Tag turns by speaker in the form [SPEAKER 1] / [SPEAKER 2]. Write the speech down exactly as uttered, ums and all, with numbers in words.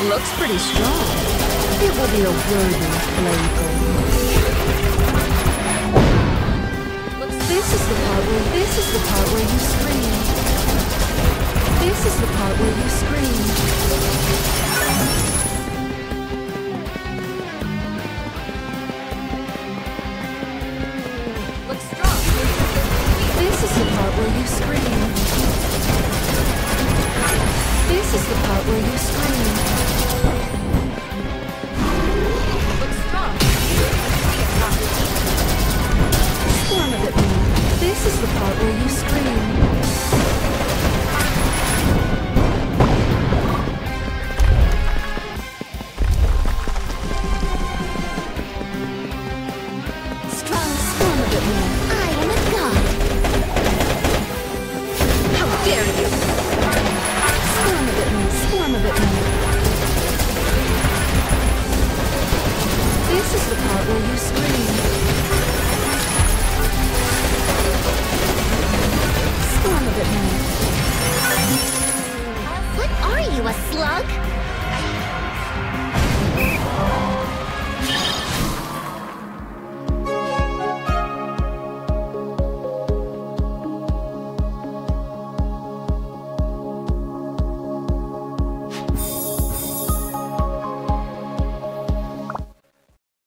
[SPEAKER 1] Looks pretty strong. It will be a worthy plaything. This is the part where this is the part where you scream. This is the part where you scream. Looks strong. This is the part where you scream. This is the part where you scream. Looks strong. Storm a bit more. This is the part where you scream. Strong, storm a bit more. I am a god. How dare you! Storm a bit more, storm a bit more. This is the part where you scream. Storm a bit more.
[SPEAKER 2] What are you, a slug?